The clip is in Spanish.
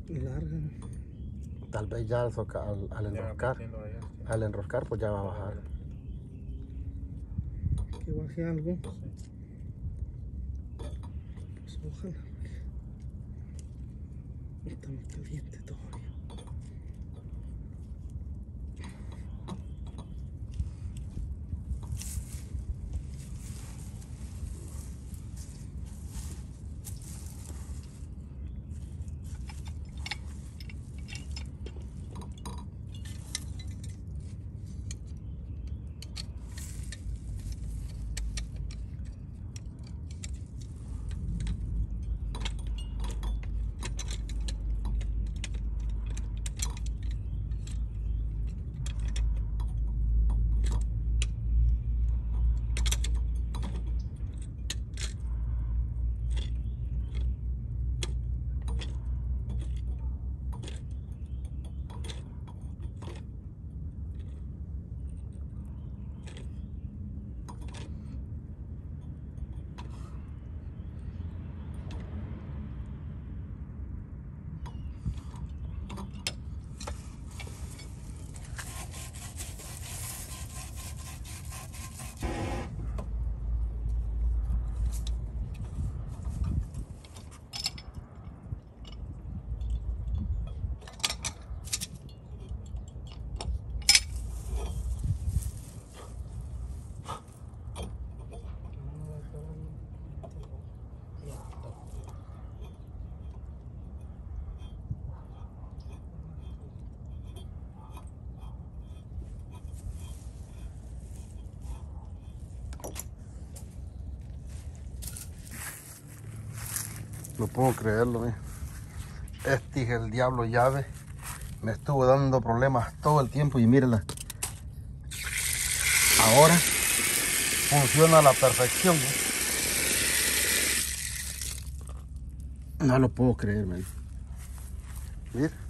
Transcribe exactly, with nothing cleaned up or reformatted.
larga. Tal vez ya al, soca, al, al enroscar, al enroscar pues ya va a bajar. Que baje algo. Pues ojalá. Está muy caliente todavía. No puedo creerlo, ¿eh? Este es el diablo llave. Me estuvo dando problemas todo el tiempo y mírenla. Ahora funciona a la perfección, ¿eh? No lo puedo creer, man. Mira.